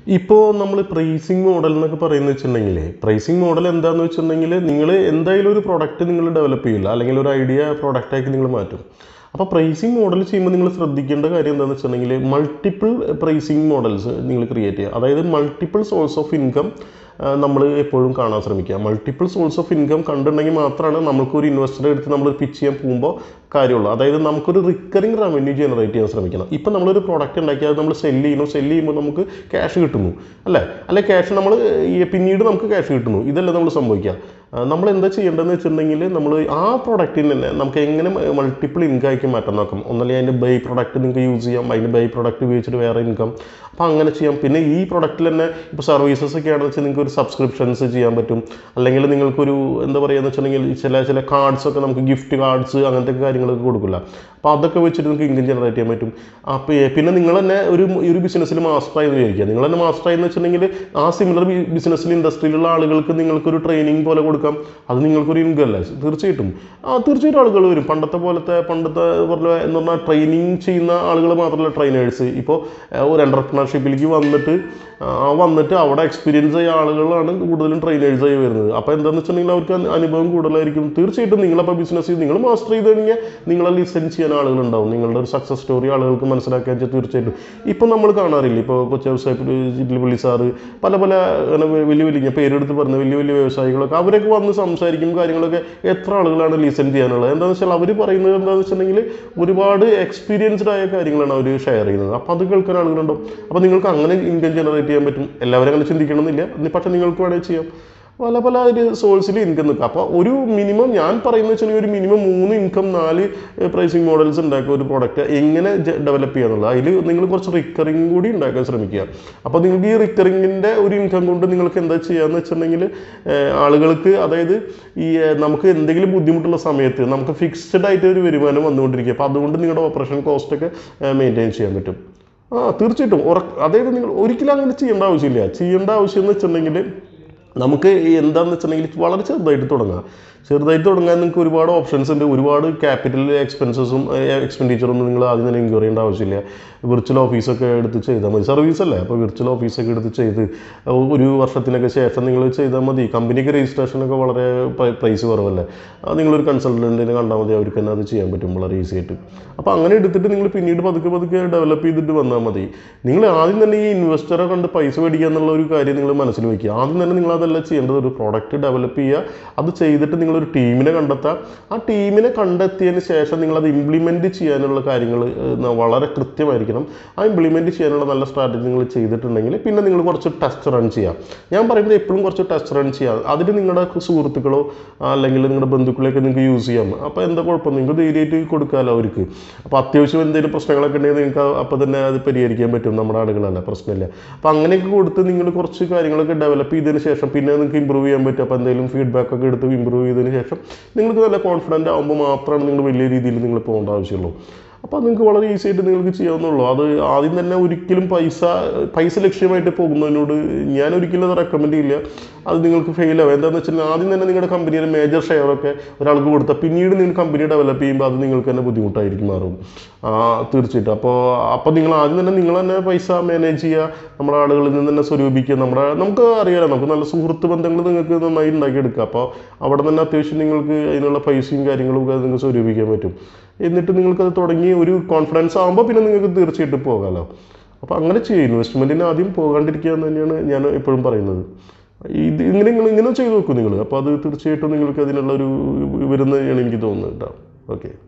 ഇപ്പോൾ നമ്മൾ pricing model എന്നൊക്കെ പറയുന്നത് വെച്ചിട്ടുണ്ടെങ്കിൽ പ്രൈസിങ് മോഡൽ എന്താണെന്ന് വെച്ചിട്ടുണ്ടെങ്കിൽ നിങ്ങൾ എന്തായാലും ഒരു പ്രൊഡക്റ്റ് നിങ്ങൾ ഡെവലപ്പ് ചെയ്യില്ല, അല്ലെങ്കിൽ ഒരു ഐഡിയ പ്രൊഡക്റ്റാക്കി നിങ്ങൾ മാറ്റും. അപ്പോൾ പ്രൈസിങ് മോഡൽ ചെയ്യുമ്പോൾ നിങ്ങൾ ശ്രദ്ധിക്കേണ്ട കാര്യം എന്താണെന്ന് വെച്ചിട്ടുണ്ടെങ്കിൽ മൾട്ടിപ്പിൾ പ്രൈസിങ് മോഡൽസ് നിങ്ങൾ ക്രിയേറ്റ് ചെയ്യുക. അതായത് മൾട്ടിപ്പിൾ സോഴ്സ് ഓഫ് ഇൻകം നമ്മൾ എപ്പോഴും കാണാൻ ശ്രമിക്കുക. മൾട്ടിപ്പിൾ സോഴ്സ് ഓഫ് ഇൻകം കണ്ടിട്ടുണ്ടെങ്കിൽ മാത്രമാണ് നമുക്കൊരു ഇൻവെസ്റ്ററെ എടുത്ത് നമ്മൾ പിച്ച് ചെയ്യാൻ പോകുമ്പോൾ കാര്യമുള്ളൂ. അതായത് നമുക്കൊരു റിക്കറിങ് റവന്യൂ ജനറേറ്റ് ചെയ്യാൻ ശ്രമിക്കണം. ഇപ്പം നമ്മളൊരു പ്രോഡക്റ്റ് ഉണ്ടാക്കി അത് നമ്മൾ സെല്ല് ചെയ്യുമ്പോൾ നമുക്ക് ക്യാഷ് കിട്ടുന്നു അല്ലെ ക്യാഷ് നമ്മൾ പിന്നീട് നമുക്ക് ക്യാഷ് കിട്ടുന്നു. ഇതല്ല നമ്മൾ സംഭവിക്കുക. നമ്മൾ എന്താ ചെയ്യേണ്ടതെന്ന് വെച്ചിട്ടുണ്ടെങ്കിൽ നമ്മൾ ആ പ്രോഡക്റ്റിന് തന്നെ നമുക്ക് എങ്ങനെ മൾട്ടിപ്പിൾ ഇൻകം ആക്കി മാറ്റാൻ നോക്കാം. ഒന്നല്ലെങ്കിൽ അതിൻ്റെ ബൈ പ്രോഡക്റ്റ് നിങ്ങൾക്ക് യൂസ് ചെയ്യാം, അതിൻ്റെ ബൈ പ്രോഡക്റ്റ് ഉപയോഗിച്ചിട്ട് വേറെ ഇൻകം, അപ്പോൾ അങ്ങനെ ചെയ്യാം. പിന്നെ ഈ പ്രോഡക്റ്റിൽ തന്നെ ഇപ്പോൾ സർവീസസ് ഒക്കെ ആണെന്ന് വെച്ചാൽ നിങ്ങൾക്ക് ഒരു സബ്സ്ക്രിപ്ഷൻസ് ചെയ്യാൻ പറ്റും. അല്ലെങ്കിൽ നിങ്ങൾക്കൊരു എന്താ പറയുകയെന്ന് വെച്ചിട്ടുണ്ടെങ്കിൽ ചില കാർഡ്സൊക്കെ നമുക്ക് ഗിഫ്റ്റ് കാർഡ്സ് അങ്ങനത്തെ കാര്യങ്ങളൊക്കെ കൊടുക്കില്ല. അപ്പോൾ അതൊക്കെ വെച്ചിട്ട് നിങ്ങൾക്ക് ഇൻകം ജനറേറ്റ് ചെയ്യാൻ പറ്റും. പിന്നെ നിങ്ങൾ തന്നെ ഒരു ബിസിനസ്സിൽ മാസ്റ്ററായി എന്ന് വിചാരിക്കുക. നിങ്ങൾ തന്നെ മാസ്റ്ററായി എന്ന് വെച്ചിട്ടുണ്ടെങ്കിൽ ആ സിമിലർ ബിസിനസ്സിൽ ഇൻഡസ്ട്രിയിലുള്ള ആളുകൾക്ക് നിങ്ങൾക്കൊരു ട്രെയിനിങ് പോലെ കൊടുക്കാം. അത് നിങ്ങൾക്കൊരു ഇൻകം അല്ലേ? തീർച്ചയായിട്ടും ആളുകൾ വരും. പണ്ടത്തെ പോലെ എന്ന് പറഞ്ഞാൽ ട്രെയിനിങ് ചെയ്യുന്ന ആളുകൾ മാത്രമല്ല ട്രെയിനേഴ്സ്. ഇപ്പോൾ ഒരു എൻ്റർപ്രണർഷിപ്പിലേക്ക് വന്നിട്ട് അവിടെ എക്സ്പീരിയൻസ് ചെയ്ത ആളുകളാണ് കൂടുതലും ട്രെയിനേഴ്സായി വരുന്നത്. അപ്പോൾ എന്താണെന്ന് വെച്ചിട്ടുണ്ടെങ്കിൽ അവർക്ക് അനുഭവം കൂടുതലായിരിക്കും. തീർച്ചയായിട്ടും നിങ്ങളപ്പോൾ ബിസിനസ് നിങ്ങൾ മാസ്റ്റർ ചെയ്ത് കഴിഞ്ഞാൽ നിങ്ങളെ ലിസൺ ചെയ്യാൻ ആളുകളുണ്ടാവും. നിങ്ങളുടെ ഒരു സക്സസ് സ്റ്റോറി ആളുകൾക്ക് മനസ്സിലാക്കാൻ വെച്ചാൽ തീർച്ചയായിട്ടും ഇപ്പം നമ്മൾ കാണാറില്ല. ഇപ്പോൾ കൊച്ചി ചിറ്റിലപ്പള്ളി സാറ് പല വലിയ പേരെടുത്ത് പറഞ്ഞ വലിയ വ്യവസായികളൊക്കെ അവരൊക്കെ വന്ന് സംസാരിക്കും കാര്യങ്ങളൊക്കെ എത്ര ആളുകളാണ് ലിസൺ ചെയ്യാനുള്ളത്. എന്താണെന്ന് വെച്ചാൽ അവർ പറയുന്നത് എന്താണെന്ന് വെച്ചിട്ടുണ്ടെങ്കിൽ ഒരുപാട് എക്സ്പീരിയൻസ്ഡ് ആയ കാര്യങ്ങളാണ് അവർ ഷെയർ ചെയ്യുന്നത്. അപ്പോൾ അത് കേൾക്കാൻ ആളുകളുണ്ടാവും. അപ്പോൾ നിങ്ങൾക്ക് അങ്ങനെ ഇൻകം ജനറേറ്റ് ചെയ്യാൻ പറ്റും. എല്ലാവരും അങ്ങനെ ചിന്തിക്കണമെന്നില്ല, പക്ഷേ നിങ്ങൾക്ക് വേണമെങ്കിൽ ചെയ്യാം. പല ഒരു സോഴ്സിൽ ഇൻകം നിൽക്കുക. അപ്പോൾ ഒരു മിനിമം ഞാൻ പറയുന്നത് വെച്ചിട്ടുണ്ടെങ്കിൽ ഒരു മിനിമം 3 ഇൻകം 4 പ്രൈസിങ് മോഡൽസ് ഉണ്ടാക്കുക. ഒരു പ്രോഡക്റ്റ് എങ്ങനെ ഡെവലപ്പ് ചെയ്യാന്നുള്ളത് അതിൽ നിങ്ങൾ കുറച്ച് റിക്കറിങ് കൂടി ഉണ്ടാക്കാൻ ശ്രമിക്കുക. അപ്പോൾ നിങ്ങൾക്ക് ഈ റിക്കറിങ്ങിൻ്റെ ഒരു ഇൻകം കൊണ്ട് നിങ്ങൾക്ക് എന്താ ചെയ്യാന്ന് വെച്ചിട്ടുണ്ടെങ്കിൽ ആളുകൾക്ക്, അതായത് നമുക്ക് എന്തെങ്കിലും ബുദ്ധിമുട്ടുള്ള സമയത്ത് നമുക്ക് ഫിക്സ്ഡ് ആയിട്ട് ഒരു വരുമാനം വന്നുകൊണ്ടിരിക്കുക. അപ്പോൾ അതുകൊണ്ട് നിങ്ങളുടെ ഓപ്പറേഷൻ കോസ്റ്റൊക്കെ മെയിൻറ്റെയിൻ ചെയ്യാൻ പറ്റും. തീർച്ചയായിട്ടും അതായത് നിങ്ങൾ ഒരിക്കലും അങ്ങനെ ചെയ്യേണ്ട ആവശ്യം എന്ന് വെച്ചിട്ടുണ്ടെങ്കിൽ നമുക്ക് എന്താണെന്ന് വെച്ചിട്ടുണ്ടെങ്കിൽ വളരെ ചെറുതായിട്ട് തുടങ്ങാൻ നിങ്ങൾക്ക് ഒരുപാട് ഓപ്ഷൻസ് ഉണ്ട്. ഒരുപാട് ക്യാപിറ്റൽ എക്സ്പെൻഡിച്ചറൊന്നും നിങ്ങൾ ആദ്യം തന്നെ ഇൻക്വയർ ചെയ്യേണ്ട ആവശ്യമില്ല. വിർച്വൽ ഓഫീസൊക്കെ എടുത്ത് ചെയ്താൽ മതി. സർവീസ് അല്ലേ, അപ്പോൾ വിർച്വൽ ഓഫീസൊക്കെ എടുത്ത് ചെയ്ത് ഒരു വർഷത്തിനൊക്കെ ശേഷം നിങ്ങൾ ചെയ്താൽ മതി. കമ്പനിക്ക് രജിസ്ട്രേഷനൊക്കെ വളരെ പ്രൈസ് കുറവല്ലേ. നിങ്ങളൊരു കൺസൾട്ടൻറ്റിനെ കണ്ടാൽ മതി, അവർക്ക് തന്നെ അത് ചെയ്യാൻ പറ്റും വളരെ ഈസി ആയിട്ട്. അപ്പോൾ അങ്ങനെ എടുത്തിട്ട് നിങ്ങൾ പിന്നീട് പതുക്കെ ഡെവലപ്പ് ചെയ്തിട്ട് വന്നാൽ മതി. നിങ്ങൾ ആദ്യം തന്നെ ഈ ഇൻവെസ്റ്ററെ കണ്ട് പൈസ മേടിക്കുക എന്നുള്ള ഒരു കാര്യം നിങ്ങൾ മനസ്സിൽ വയ്ക്കുക. ആദ്യം തന്നെ നിങ്ങൾ അതല്ല ചെയ്യേണ്ടത്. ഒരു പ്രോഡക്റ്റ് ഡെവലപ്പ് ചെയ്യുക, അത് ചെയ്തിട്ട് നിങ്ങളൊരു ടീമിനെ കണ്ടെത്തുക. ആ ടീമിനെ കണ്ടെത്തിയതിന് ശേഷം നിങ്ങളത് ഇംപ്ലിമെൻറ്റ് ചെയ്യാനുള്ള കാര്യങ്ങൾ വളരെ കൃത്യമായിരിക്കണം. ആ ഇംപ്ലിമെൻറ്റ് ചെയ്യാനുള്ള നല്ല സ്ട്രാറ്റജി നിങ്ങൾ ചെയ്തിട്ടുണ്ടെങ്കിൽ പിന്നെ നിങ്ങൾ കുറച്ച് ടെസ്റ്റ് റൺ ചെയ്യാം. ഞാൻ പറയുന്നത് എപ്പോഴും കുറച്ച് ടെസ്റ്റ് റൺ ചെയ്യാം. അതിന് നിങ്ങളുടെ സുഹൃത്തുക്കളോ അല്ലെങ്കിൽ നിങ്ങളുടെ ബന്ധുക്കളെയൊക്കെ നിങ്ങൾക്ക് യൂസ് ചെയ്യാം. അപ്പോൾ എന്താ കുഴപ്പം, നിങ്ങൾക്ക് ധൈര്യമായിട്ട് കൊടുക്കാമല്ലോ അവർക്ക്. അപ്പോൾ അത്യാവശ്യം എന്തെങ്കിലും പ്രശ്നങ്ങളൊക്കെ ഉണ്ടെങ്കിൽ നിങ്ങൾക്ക് അപ്പോൾ തന്നെ അത് പരിഹരിക്കാൻ പറ്റും. നമ്മുടെ ആളുകളല്ല, പ്രശ്നമില്ല. അപ്പോൾ അങ്ങനെയൊക്കെ കൊടുത്ത് നിങ്ങൾ കുറച്ച് കാര്യങ്ങളൊക്കെ ഡെവലപ്പ് ചെയ്തതിന് ശേഷം പിന്നെ നിങ്ങൾക്ക് ഇമ്പ്രൂവ് ചെയ്യാൻ പറ്റും. അപ്പോൾ എന്തെങ്കിലും ഫീഡ്ബാക്കൊക്കെ എടുത്ത് ഇമ്പ്രൂവ് ചെയ്തതിന് ശേഷം നിങ്ങൾക്ക് നല്ല കോൺഫിഡൻ്റ് ആകുമ്പോൾ മാത്രമാണ് നിങ്ങൾ വലിയ രീതിയിൽ നിങ്ങൾ പോകേണ്ട ആവശ്യമുള്ളൂ. അപ്പോൾ നിങ്ങൾക്ക് വളരെ ഈസി ആയിട്ട് നിങ്ങൾക്ക് ചെയ്യാവുന്നുള്ളൂ. അത് ആദ്യം തന്നെ ഒരിക്കലും പൈസ ലക്ഷ്യമായിട്ട് പോകുന്നതിനോട് ഞാൻ ഒരിക്കലും അത് റെക്കമെൻഡ് ചെയ്യില്ല. അത് നിങ്ങൾക്ക് ഫെയിൽ ആവും. എന്താണെന്ന് വെച്ചാൽ ആദ്യം തന്നെ നിങ്ങളുടെ കമ്പനിയുടെ മേജർ ഷെയറൊക്കെ ഒരാൾക്ക് കൊടുത്താൽ പിന്നീട് നിങ്ങൾ കമ്പനി ഡെവലപ്പ് ചെയ്യുമ്പോൾ അത് നിങ്ങൾക്ക് തന്നെ ബുദ്ധിമുട്ടായിരിക്കും മാറും. തീർച്ചയായിട്ടും. അപ്പോൾ നിങ്ങൾ ആദ്യം തന്നെ നിങ്ങൾ തന്നെ പൈസ മാനേജ് ചെയ്യുക, നമ്മുടെ ആളുകളിൽ നിന്ന് തന്നെ സ്വരൂപിക്കുക. നമുക്ക് അറിയാലോ, നമുക്ക് നല്ല സുഹൃത്ത് ബന്ധങ്ങൾ നിങ്ങൾക്ക് നന്നായി ഉണ്ടാക്കിയെടുക്കുക. അപ്പോൾ അവിടെ തന്നെ അത്യാവശ്യം നിങ്ങൾക്ക് അതിനുള്ള പൈസയും കാര്യങ്ങളും ഒക്കെ നിങ്ങൾക്ക് സ്വരൂപിക്കാൻ പറ്റും. എന്നിട്ട് നിങ്ങൾക്കത് തുടങ്ങി ഒരു കോൺഫിഡൻസ് ആകുമ്പോൾ പിന്നെ നിങ്ങൾക്ക് തീർച്ചയായിട്ടും പോകാമല്ലോ. അപ്പോൾ അങ്ങനെ ചെയ്യുക. ഇൻവെസ്റ്റ്മെൻറ്റിന് ആദ്യം പോകാണ്ടിരിക്കുക എന്ന് തന്നെയാണ് ഞാൻ എപ്പോഴും പറയുന്നത്. ഇങ്ങനെ ചെയ്ത് നോക്കും നിങ്ങൾ. അപ്പോൾ അത് തീർച്ചയായിട്ടും നിങ്ങൾക്ക് അതിനുള്ള ഒരു വരുന്നതാണ് എനിക്ക് തോന്നുന്നത് കേട്ടോ. ഓക്കെ.